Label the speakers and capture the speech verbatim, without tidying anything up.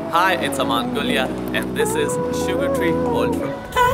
Speaker 1: Hi, it's Aman Gulia and this is SugarTree Altro.